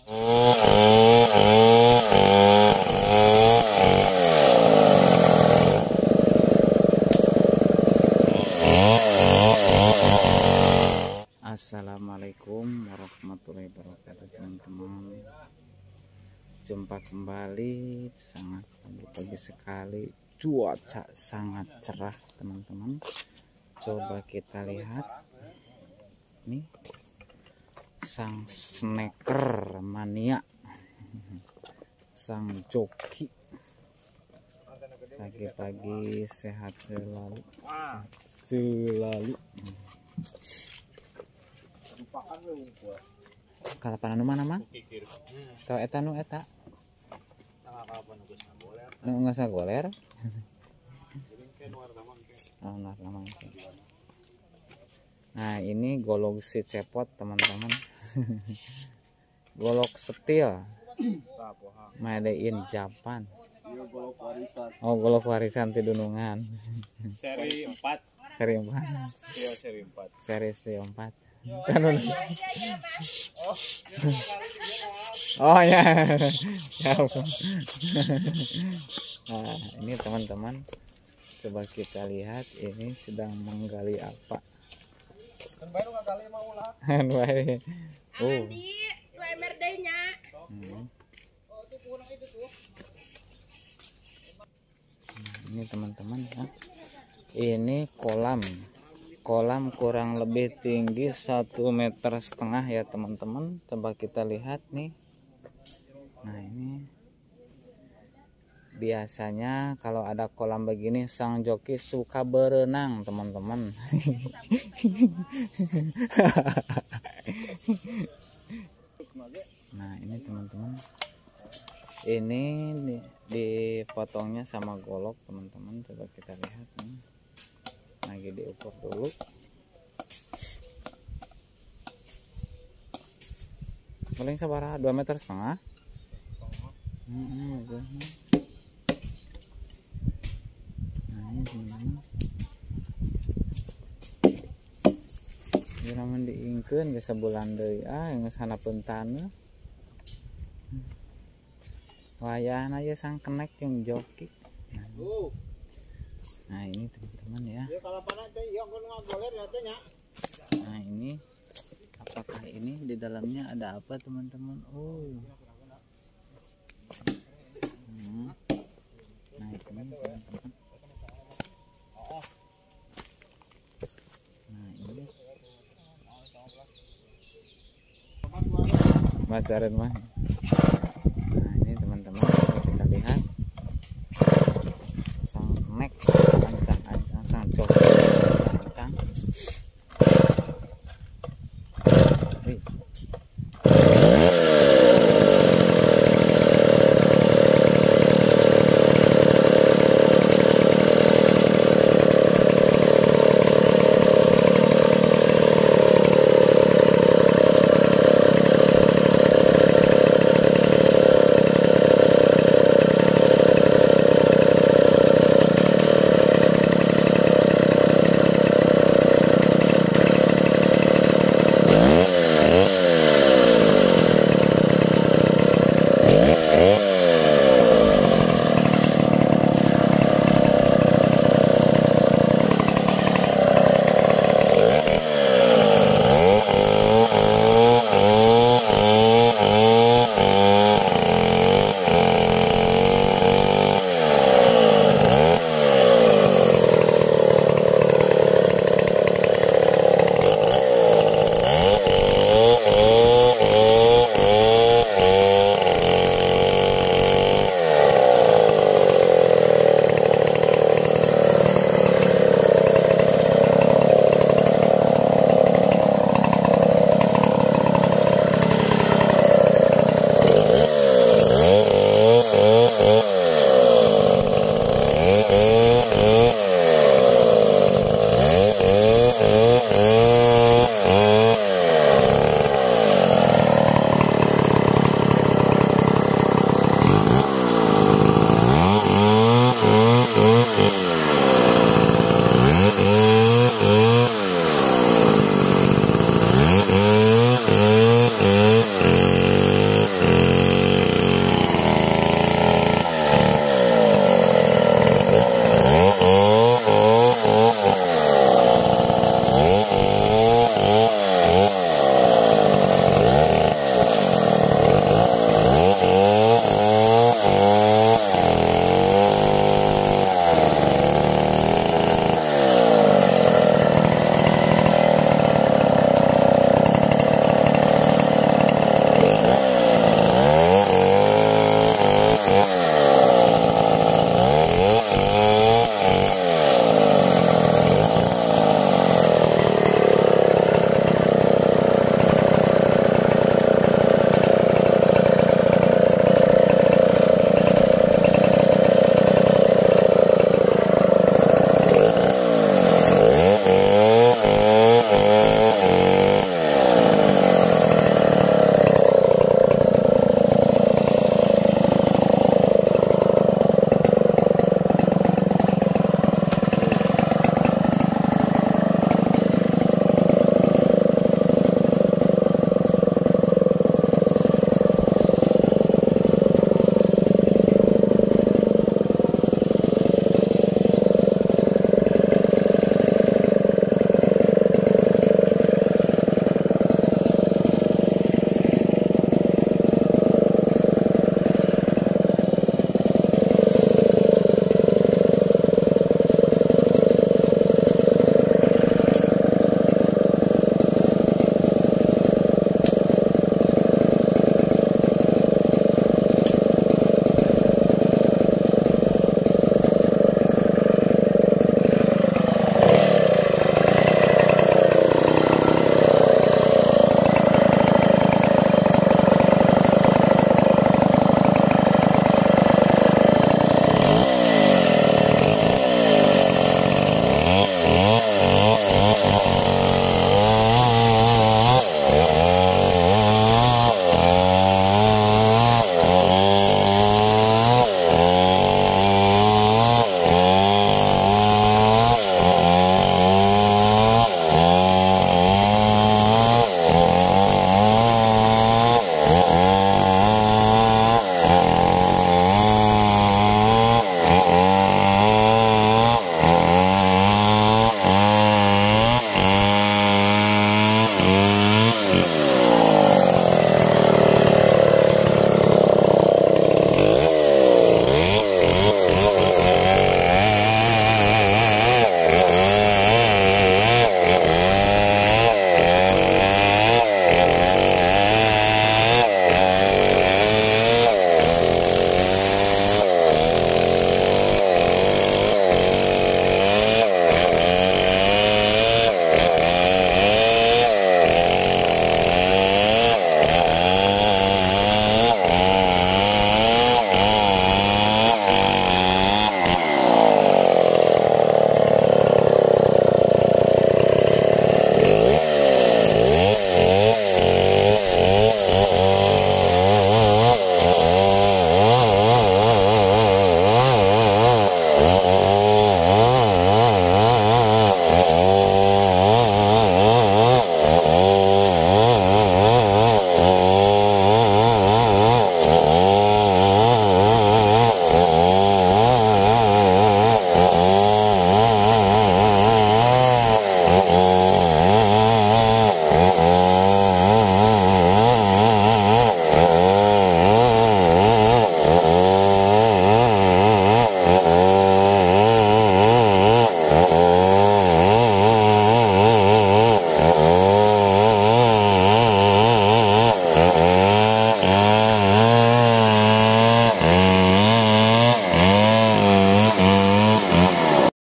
Assalamualaikum warahmatullahi wabarakatuh teman-teman. Jumpa kembali, sangat pagi-pagi sekali, cuaca sangat cerah teman-teman. Coba kita lihat nih, sang snacker mania, sang joki, pagi-pagi sehat selalu, sehat selalu. Kalapan anu mana mah? Kalau eta nu eta. Nu ngasa goler. Oh, nah, ini golok si cepot teman-teman. Golok steel. Made in Japan. Oh, golok warisan ti Dunungan. Seri 4. Seri 4. Iya, seri 4. Seri steel 4. Kan oh ya. Ya. Nah, ini teman-teman, coba kita lihat ini sedang menggali apa. Kan bae nu ngagali mah ulah. Bae. Oh. Bae merdenya. Ini teman-teman ya. Ini kolam kurang lebih tinggi 1,5 meter ya teman-teman. Coba kita lihat nih. Nah, ini biasanya kalau ada kolam begini sang joki suka berenang teman-teman. Nah, ini teman-teman, ini dipotongnya sama golok teman-teman. Coba kita lihat nih, lagi diukur dulu. Paling sabaraha 2,5 meter. Nah, ini teman-teman, namun diingkeun geus sabulan deui geus hanapeun taneuh. Wayahna ya sang kenek jeung joki. Nah, ini teman-teman ya. Nah, ini apakah ini di dalamnya ada apa teman-teman? Nah, ini teman-teman. Nah, ini macaran mah.